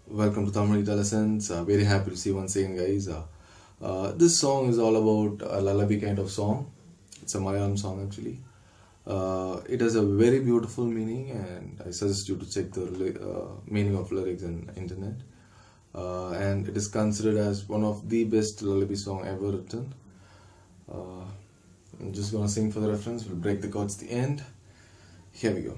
Welcome to Tamil Guitar Lessons. Very happy to see you once again, guys. This song is all about a lullaby kind of song. It's a Malayalam song actually. It has a very beautiful meaning, and I suggest you to check the meaning of lyrics on internet. And it is considered as one of the best lullaby song ever written. I'm just gonna sing for the reference. We'll break the chords at the end. Here we go.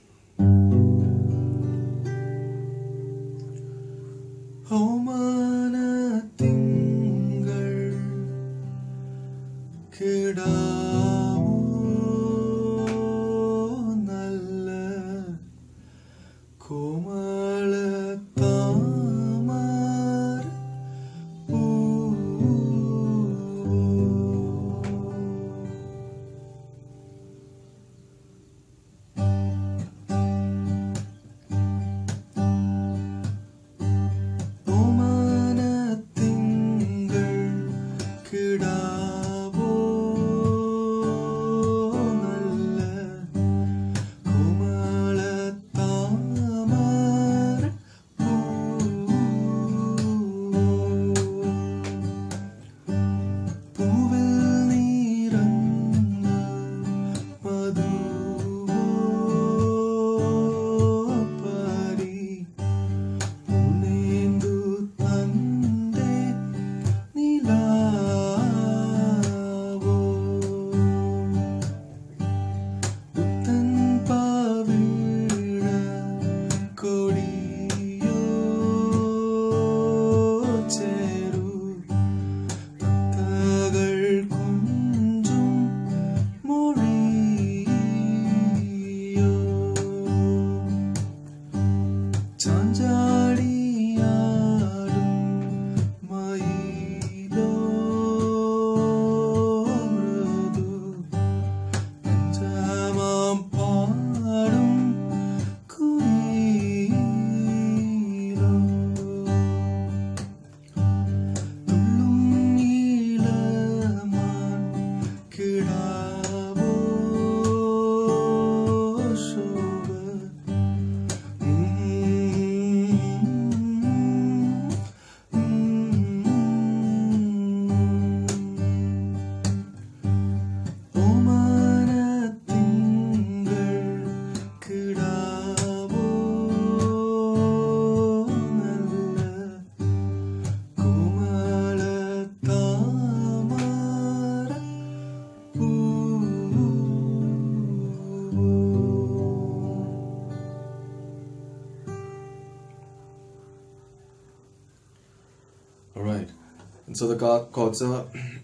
Alright, and so the chords are,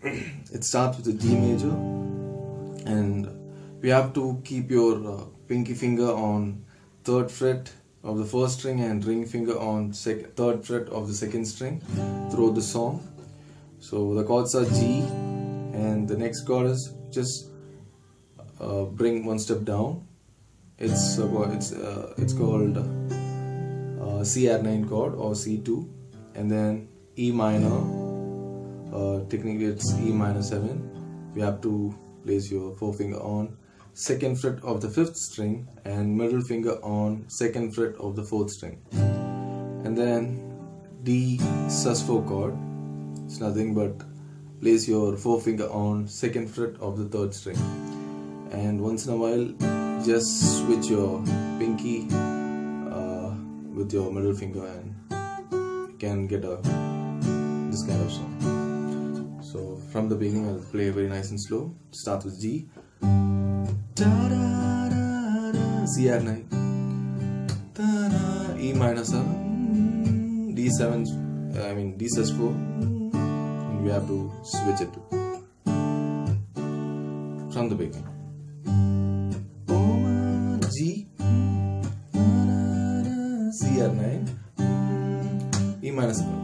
it starts with a G major, and we have to keep your pinky finger on 3rd fret of the 1st string and ring finger on 3rd fret of the 2nd string throughout the song. So the chords are G, and the next chord is just bring one step down. It's called CR9 chord or C2, and then E minor, technically it's E minor 7. We have to place your forefinger on 2nd fret of the 5th string and middle finger on 2nd fret of the 4th string. And then D sus4 chord. It's nothing but place your forefinger on 2nd fret of the 3rd string. And once in a while, just switch your pinky with your middle finger, and you can get this kind of song. So from the beginning, I'll play very nice and slow. Start with G, CR9, E minor 7, D7, D sus4, and we have to switch it from the beginning. G, CR9, E minor 7.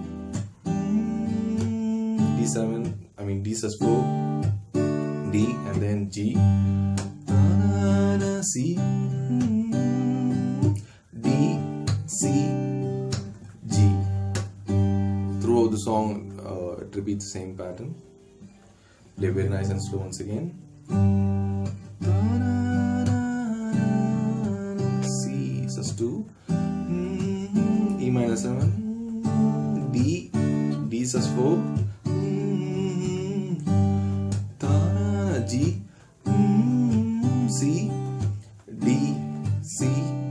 D7, D sus4, D, and then G, C, D, C, G. Throughout the song, it repeats the same pattern. Play very nice and slow once again. C sus2, E minor 7, E sus4, G, C, D, C.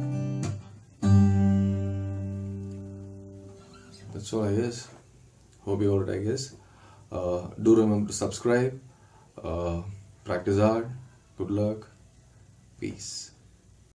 That's all I guess. Hope you got it, I guess. Do remember to subscribe. Practice hard. Good luck. Peace.